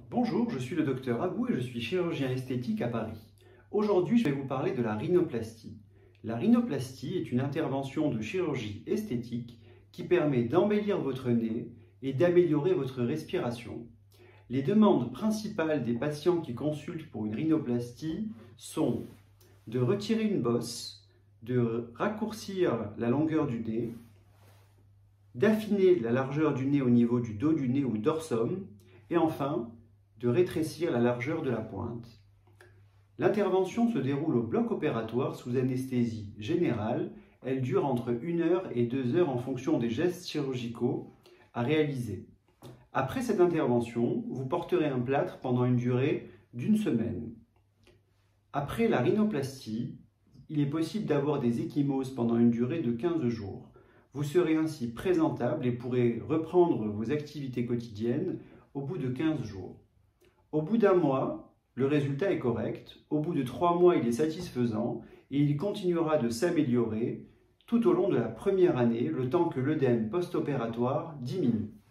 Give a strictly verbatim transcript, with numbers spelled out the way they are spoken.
Bonjour, je suis le docteur Abou et je suis chirurgien esthétique à Paris. Aujourd'hui, je vais vous parler de la rhinoplastie. La rhinoplastie est une intervention de chirurgie esthétique qui permet d'embellir votre nez et d'améliorer votre respiration. Les demandes principales des patients qui consultent pour une rhinoplastie sont de retirer une bosse, de raccourcir la longueur du nez, d'affiner la largeur du nez au niveau du dos du nez ou dorsum, et enfin, de rétrécir la largeur de la pointe. L'intervention se déroule au bloc opératoire sous anesthésie générale. Elle dure entre une heure et deux heures en fonction des gestes chirurgicaux à réaliser. Après cette intervention, vous porterez un plâtre pendant une durée d'une semaine. Après la rhinoplastie, il est possible d'avoir des ecchymoses pendant une durée de quinze jours. Vous serez ainsi présentable et pourrez reprendre vos activités quotidiennes au bout de quinze jours. Au bout d'un mois, le résultat est correct. Au bout de trois mois, il est satisfaisant et il continuera de s'améliorer tout au long de la première année, le temps que l'œdème post-opératoire diminue.